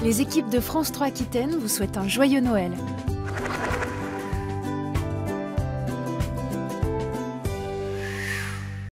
Les équipes de France 3 Aquitaine vous souhaitent un joyeux Noël.